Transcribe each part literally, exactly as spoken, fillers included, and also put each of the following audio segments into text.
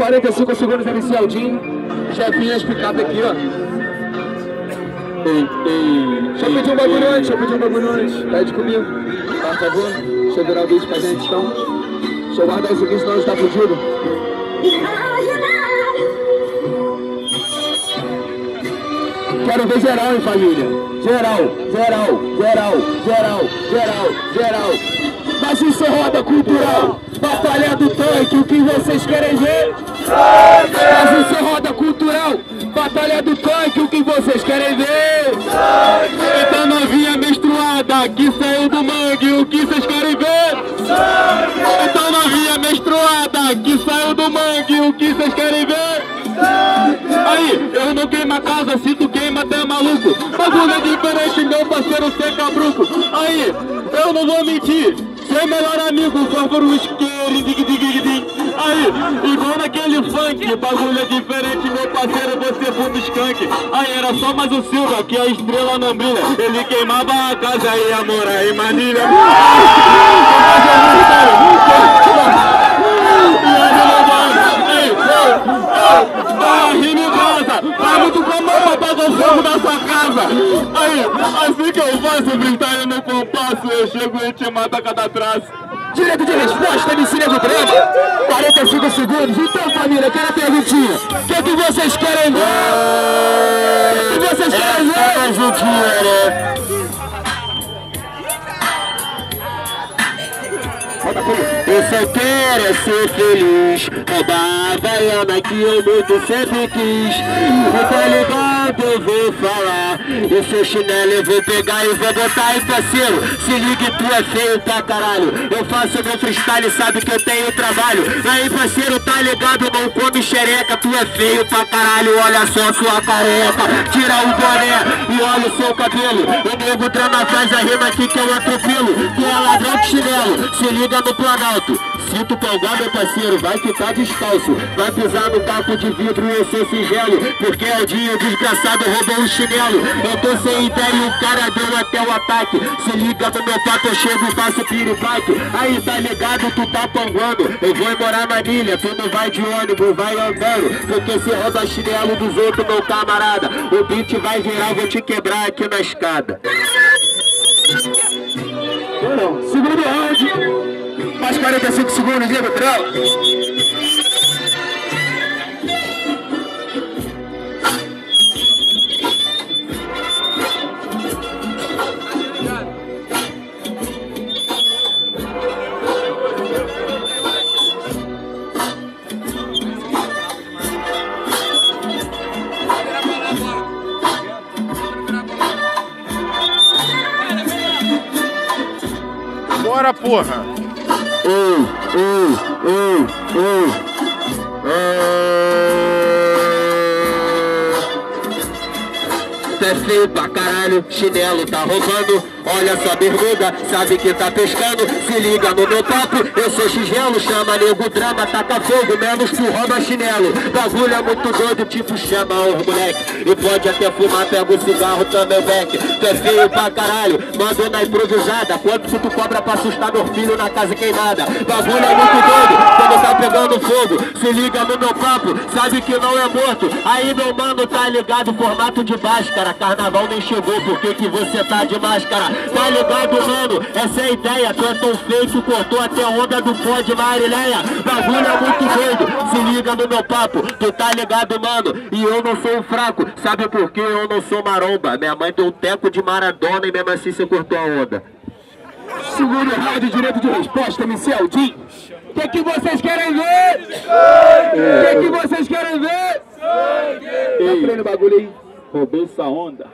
quarenta e cinco segundos, M C Aldinho. Chefinhas picape aqui, ó. Ei, ei. Deixa eu pedir um bagulho antes, deixa eu pedir um bagulho antes. Pede comigo, por favor. Deixa eu virar o vídeo pra gente, então. Deixa eu guardar isso aqui, senão a gente tá fudido. Quero ver geral, hein, família. Geral, geral, geral, geral, geral, geral. Mas isso é roda cultural. Batalha do tanque, o que vocês querem ver? Mas isso é roda cultural. Batalha do tanque, o que vocês querem ver? Então novinha menstruada que saiu do mangue, o que vocês querem ver? Então novinha menstruada que saiu do mangue, o que vocês querem ver? Aí, eu não queimo a casa, se tu queima até maluco. Bagulho é diferente, meu parceiro, cê cabruco. Aí, eu não vou mentir, seu melhor amigo, fósforo isqueiro, dig dig dig dig. Aí, igual naquele funk, bagulho é diferente, meu parceiro, você fuma skunk. Aí era só mais o Silva, que a estrela não brilha. Ele queimava a casa e a mora em Manilha. Vai muito com a mão pra apagar o fogo da sua casa. Aí, assim que eu faço freestyle no compasso, eu chego e te mato a cada traço. Direito de resposta, M C Nego Drama. quarenta e cinco segundos. Então, família, aquela perguntinha. O que, que vocês querem ver? O que, que vocês querem ver? É, né? Eu só quero é ser feliz. Roubar a baiana que eu muito sempre quis. Não tá ligado, eu vou falar. E seu chinelo eu vou pegar e vou botar aí, parceiro. Se liga, tu é feio pra caralho. Eu faço meu freestyle, sabe que eu tenho trabalho. Aí, parceiro, tá ligado, não come xereca. Tu é feio pra caralho, olha só sua careca. Tira o boné e olha o seu cabelo. O Nego Drama faz a rima aqui que eu atropelo. Que é ladrão de chinelo, se liga no Planalto. Sinto palgar, meu parceiro, vai ficar descalço. Vai pisar no caco de vidro e eu sou singelo. Porque é o dia, o desgraçado roubou o chinelo. Eu tô sem ideia e o cara deu até o ataque. Se liga no meu papo, eu chego e faço piripaque. Aí, tá ligado, tu tá panguando. Eu vou morar na ilha, tu não vai de ônibus, vai andando. Porque se rouba chinelo dos outros, meu camarada, o beat vai virar, vou te quebrar aqui na escada. Não, segundo round. Mais quarenta e cinco segundos, Nego Drama. Bora, porra! Ei, ei, ei, ei. Tu é feio pra caralho, chinelo tá roubando. Olha sua bermuda, sabe que tá pescando. Se liga no meu papo, eu sou xigelo. Chama Nego Drama, taca fogo, menos tu rouba chinelo. Bagulho é muito doido, tipo chama os moleque. E pode até fumar, pega o cigarro, também beck. Tu é feio pra caralho, manda na improvisada. Quanto que tu cobra pra assustar meu filho na casa queimada? Bagulho é muito doido, quando tá pegando fogo. Se liga no meu papo, sabe que não é morto. Aí meu mano, tá ligado, formato de máscara. Carnaval nem chegou, por que que você tá de máscara? Tá ligado, mano? Essa é a ideia. Tu é tão feio que cortou até a onda do pó de Marileia. Bagulho é muito doido, se liga no meu papo. Tu tá ligado, mano? E eu não sou um fraco. Sabe por que eu não sou maromba? Minha mãe deu um teco de Maradona e mesmo assim você cortou a onda. Segundo round, direito de resposta, M C Aldinho. O que que vocês querem ver? O que que vocês querem ver? Tá freando o bagulho aí. Roubei essa onda.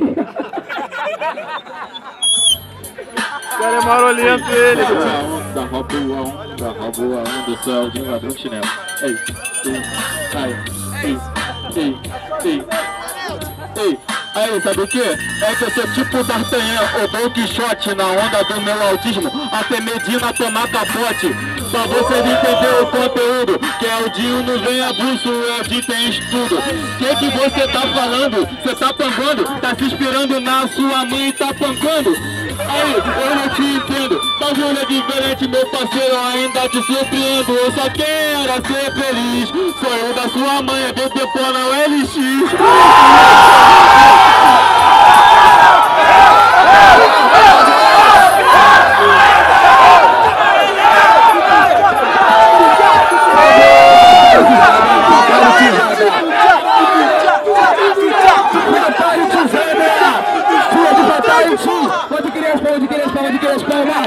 O cara é marolento, ele. Rouba a onda, rouba a onda, rouba a onda, sou Aldinho, ladrão de chinelo. Ei, ei, ai, ei, ei, ei, ei. Aí, sabe o que? É que eu sou tipo D'Artagnan, o Don Quixote, na onda do meu autismo, até Medina tomar capote. Pra vocês entenderem o conteúdo, que é o Dinho não vem abuso, é o Dinho tem estudo. O que que você tá falando? Você tá pancando? Tá se inspirando na sua mãe e tá pancando? Aí, eu não te entendo. Bagulho é diferente, meu parceiro, ainda te surpreendo. Eu só quero ser feliz. Sonho da sua mãe é beber pó na U L X. Pode querer as palmas, pode querer as palmas, pode querer as palmas.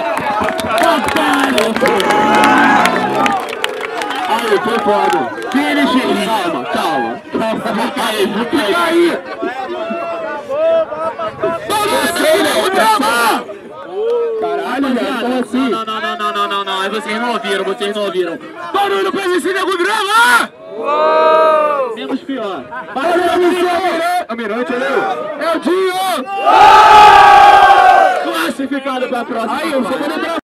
Aí, foi foda. Finish. Calma, calma. Fica aí, fica aí. Caralho, velho, como assim? Não, não, não, não, não, não, não. Vocês não ouviram, vocês não ouviram. Barulho pra esse Nego Drama! Menos pior. Barulho pra você, Almirante, é o Dinho! Classificado pra próxima. Aí, eu sou